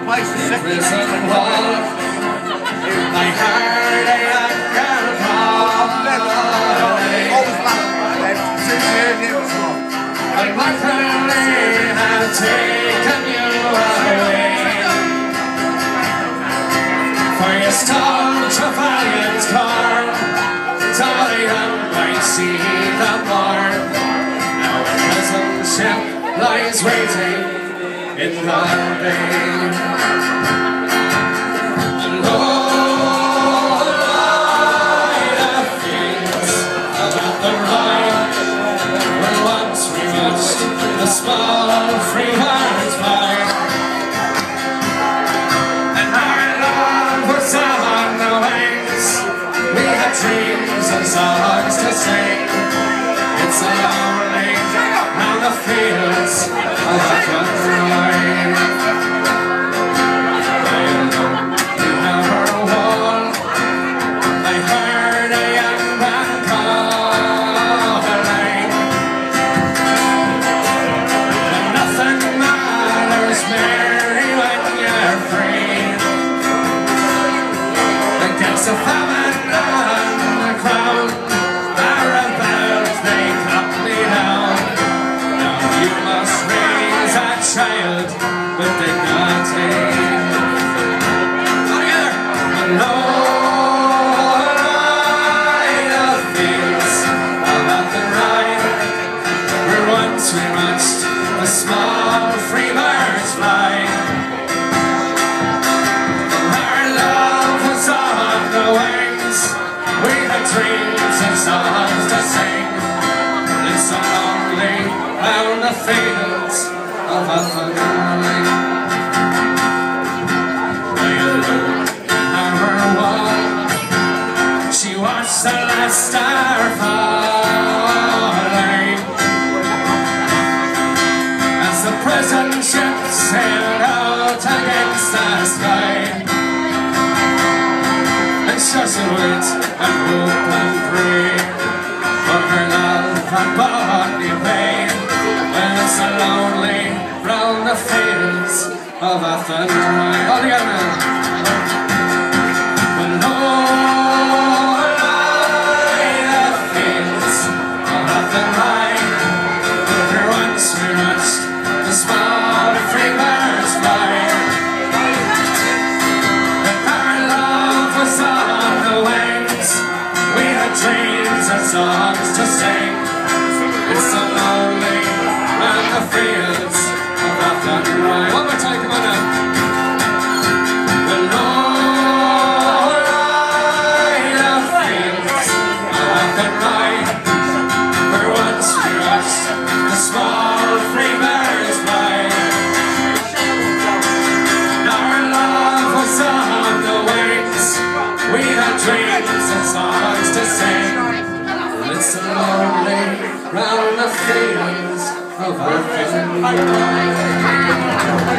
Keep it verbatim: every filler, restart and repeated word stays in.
place is sick. Prison wall, I heard a young girl calling. Always back. But luckily have taken you away. For you staunch a valiant car, died and might see the morn. Now the prison ship lies waiting in the bay. And all the things about the ride, when once we watched the small free hearts fly, and our love was on the wings. We had dreams and songs to sing. It's a lonely round the fields of a country. So famine and the crowd are about, they cut me down. Now you must raise a child with dignity. Together! And all the fields about the ride, where once we watched the small free birds fly. Dreams and songs to sing. It's so lonely round the fields of Athenry. By a look in her wall, she watched the last star falling as the prison ship sailed out against the sky. Just wait and hope and pray for her love and body pain, when it's so lonely round the fields of Athenry. All together now. When all the fields of Athenry, where once we watched the small free birds fly. Dreams and songs to sing. It's so lonely round the fields of Athenry. One more time, come on now. When all the fields of Athenry, where once we watched the small free birds fly. Our love was on the wings. We had dreams and songs to sing. It's so lonely round the fields of Athenry.